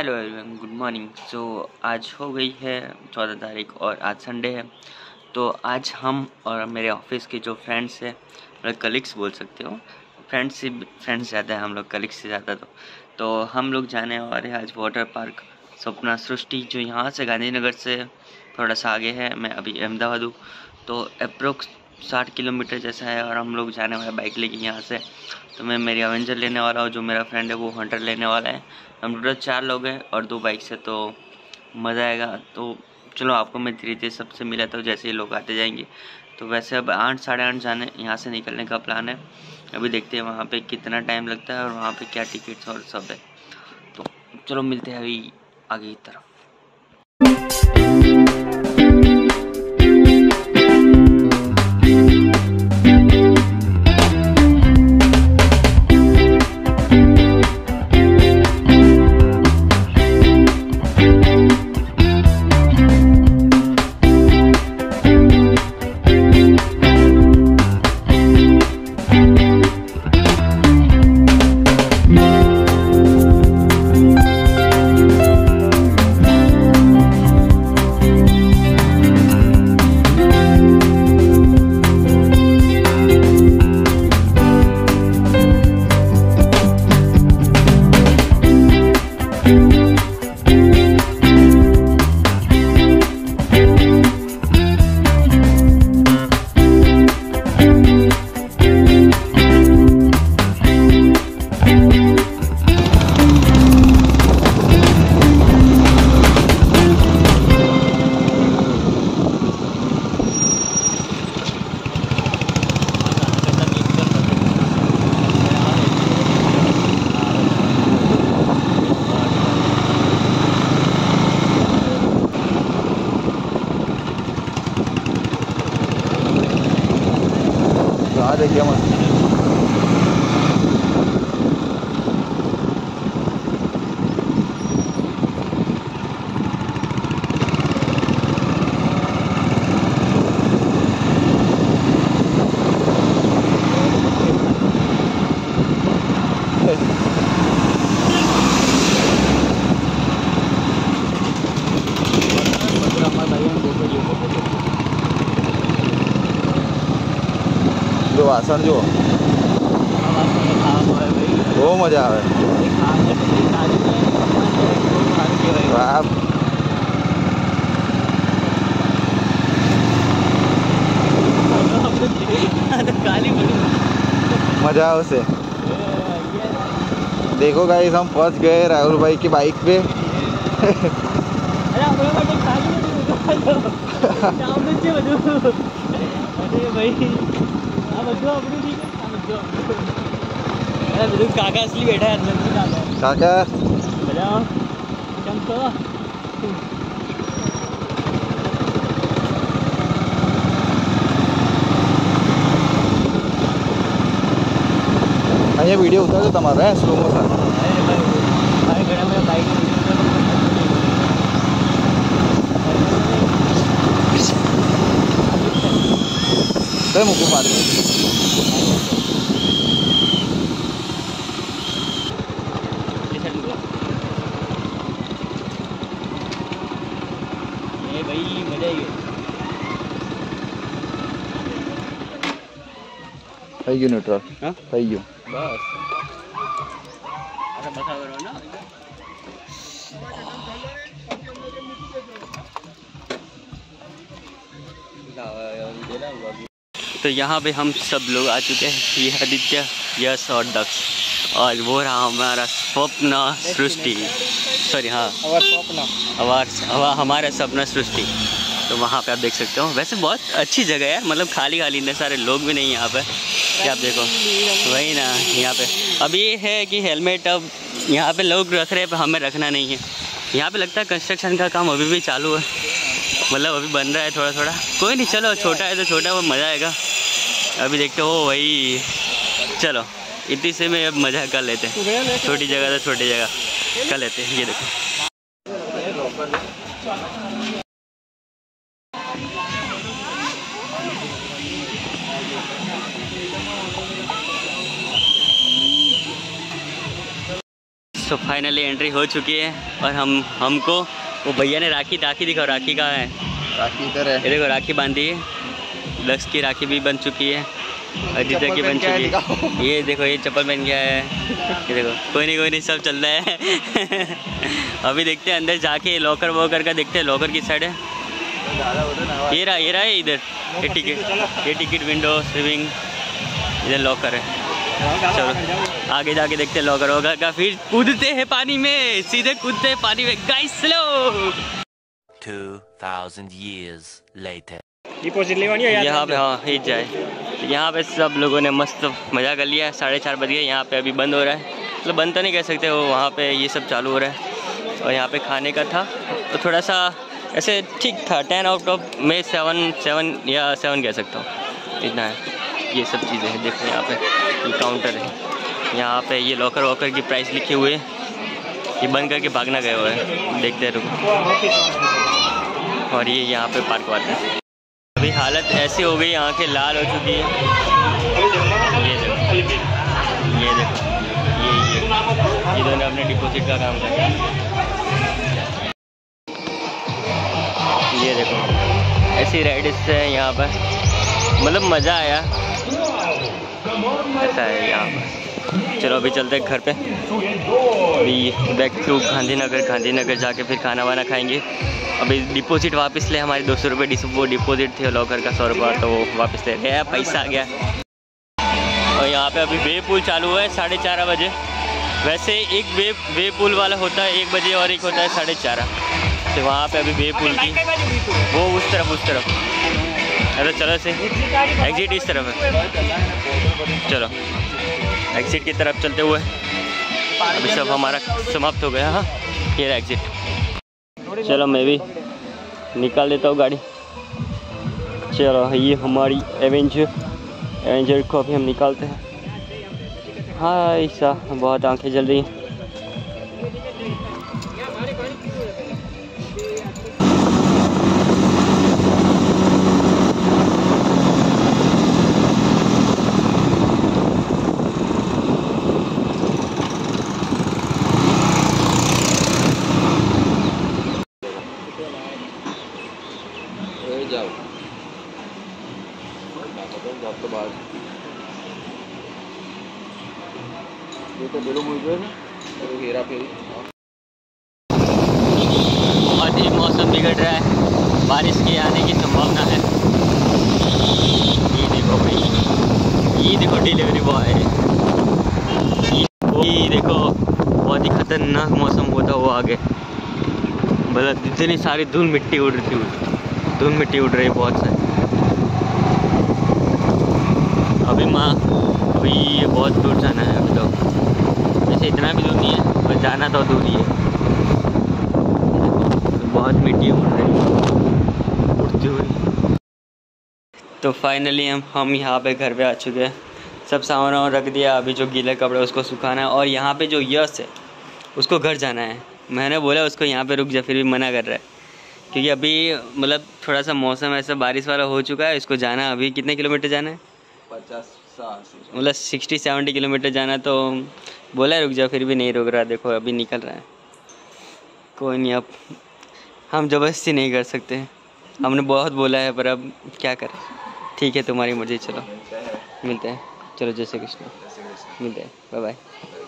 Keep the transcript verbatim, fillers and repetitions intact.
Hello everyone, good morning. So आज हो गई है चौदह तारीख और आज संडे है। तो आज हम और मेरे ऑफिस के जो फ्रेंड्स हैं, मतलब कलीग्स बोल सकते हो, फ्रेंड्स से फ्रेंड्स ज़्यादा है हम लोग कलीग्स से ज़्यादा। तो तो हम लोग जाने वाले हैं आज वाटर पार्क सपना सृष्टि, जो यहाँ से गांधीनगर से थोड़ा सा आगे है। मैं अभी अहमदाबाद हूँ, तो अप्रोक्स साठ किलोमीटर जैसा है और हम लोग जाने वाले बाइक लेके यहाँ से। तो मैं मेरी अवेंजर लेने वाला हूँ, जो मेरा फ्रेंड है वो हंटर लेने वाला है। हम टोटल चार लोग हैं और दो बाइक से, तो मज़ा आएगा। तो चलो आपको मैं धीरे धीरे सबसे मिला था जैसे ही लोग आते जाएंगे। तो वैसे अब आठ साढ़े आठ जाने यहाँ से निकलने का प्लान है। अभी देखते हैं वहाँ पे कितना टाइम लगता है और वहाँ पे क्या टिकट्स और सब है। तो चलो मिलते हैं अभी आगे की तरफ। देखिए मत जो आसन जो वो मजा आवे। मजा उसे देखो गाइस, हम पहुंच गए राहुल भाई की बाइक पे। काका असली बैठा है अंदर। काका અહીંયા વિડીયો ઉતારજો તમારો, હે સ્લો મોશન। કઈ મૂકું પાડે भाई, मजा आई થઈ ગયું ન્યુટ્રલ। હા થઈ ગયું બસ। અરે બતા કરો ના। तो यहाँ पे हम सब लोग आ चुके हैं। ये आदित्य, यश और दक्ष, और वो रहा हमारा स्वप्न सृष्टि। सॉरी हाँ हमारा हमारा सपना सृष्टि। तो वहाँ पे आप देख सकते हो। वैसे बहुत अच्छी जगह है, मतलब खाली खाली, इतने सारे लोग भी नहीं यहाँ पे। क्या आप देखो वही ना, यहाँ पे अब ये है कि हेलमेट अब यहाँ पे लोग रख रहे हैं पर हमें रखना नहीं है। यहाँ पे लगता है कंस्ट्रक्शन का काम अभी भी चालू है, मतलब अभी बन रहा है थोड़ा थोड़ा। कोई नहीं, चलो छोटा है तो छोटा, वो मज़ा आएगा। अभी देखते हो वही, चलो इतनी से में अब मज़ा कर लेते हैं। छोटी जगह तो छोटी जगह कर लेते हैं। ये देखो सो फाइनली एंट्री हो चुकी है और हम हमको वो भैया ने राखी राखी दिखाओ, राखी कहाँ है? राखी इधर है। ये देखो राखी बांधी है, लक्स की राखी भी बन चुकी है, अदित्य की बन चुकी है। ये देखो ये चप्पल पहन गया है, ये देखो कोई नहीं कोई नहीं सब चल रहा है। अभी देखते हैं अंदर जाके लॉकर वॉकर का देखते हैं, लॉकर की साइड है। ये रहा ये रहा है इधर, ये टिकट ये टिकट विंडो स्विमिंग, इधर लॉकर है। चलो आगे जाके देखते हैं लॉकर वॉकर का, फिर कूदते हैं पानी में, सीधे कूदते हैं पानी में गाइस। चलो two thousand years later. Deposit लेवानी है यहाँ पे, हाँ ही जाए। यहाँ पे सब लोगों ने मस्त मज़ा कर लिया। साढ़े चार बज गए, यहाँ पे अभी बंद हो रहा है, मतलब बंद तो नहीं कह सकते, वो वहाँ पे ये सब चालू हो रहा है। और यहाँ पे खाने का था तो थोड़ा सा ऐसे ठीक था, टेन आउट ऑफ में सेवन सेवन या सेवन कह सकता हूँ, इतना है। ये सब चीज़ें हैं, देखो यहाँ पे ये काउंटर है, यहाँ पे ये लॉकर वॉकर की प्राइस लिखे हुए है। ये बंद करके भागना गए हुए हैं, देखते रुको। और ये यहाँ पे पार्क वाला है। अभी हालत ऐसी हो गई, आंखें लाल हो चुकी है। ये देखो ये देखो ये ये इन्होंने अपने डिपॉजिट का काम किया। ये देखो ऐसी राइड्स है यहाँ पर, मतलब मज़ा आया, ऐसा है यहाँ पर। चलो अभी चलते हैं घर पे, अभी बैक टू गांधीनगर। गांधीनगर जाके फिर खाना वाना खाएंगे। अभी डिपॉजिट वापस ले, हमारे दो सौ रुपये वो डिपॉजिट थे लॉकर का, सौ रुपये, तो वो वापस ले गया, पैसा आ गया। और यहाँ पे अभी वे पूल चालू हुआ है साढ़े चार बजे। वैसे एक वे वे पूल वाला होता है एक बजे और एक होता है साढ़े चार, तो वहाँ पे अभी वे पूल की वो उस तरफ उस तरफ अरे चलो से एग्जिट इस तरफ है। चलो एग्जिट की तरफ चलते हुए अभी सब हमारा समाप्त हो गया। हाँ ये रहा एग्जिट। चलो मैं भी निकाल देता हूँ गाड़ी। चलो ये हमारी एवेंजर एवेंजर को अभी हम निकालते हैं। हाँ ऐसा बहुत आंखें जल रही हैं। जाओ तो बाद ये तो बेलो मुझे ना तो हेरा फेरी। बहुत ही मौसम बिगड़ रहा है, बारिश के आने की संभावना है। ये देखो भाई, ये देखो डिलीवरी बॉय, ये देखो बहुत ही खतरनाक मौसम होता हुआ आगे, मतलब इतनी सारी धूल मिट्टी उड़ रही थी, धूल मिट्टी उड़ रही है बहुत सारी। अभी माँ अभी ये बहुत दूर जाना है, अभी तो वैसे इतना भी दूर नहीं है पर जाना तो दूर ही है। बहुत मिट्टी उड़ रही है उड़ती हुई। तो फाइनली हम हम यहाँ पे घर पे आ चुके हैं, सब सामान रख दिया। अभी जो गीले कपड़े उसको सुखाना है, और यहाँ पे जो यश है उसको घर जाना है। मैंने बोला उसको यहाँ पे रुक जा, फिर भी मना कर रहा है, क्योंकि अभी मतलब थोड़ा सा मौसम ऐसा बारिश वाला हो चुका है। इसको जाना अभी कितने किलोमीटर जाना है? पचास मतलब सिक्सटी सेवेंटी किलोमीटर जाना, तो बोला रुक जा, फिर भी नहीं रुक रहा। देखो अभी निकल रहा है। कोई नहीं, अब हम ज़बरदस्ती नहीं कर सकते, हमने बहुत बोला है, पर अब क्या करें। ठीक है तुम्हारी मर्जी, चलो मिलते हैं। चलो जय श्री कृष्ण, मिलते हैं, बाय बाय।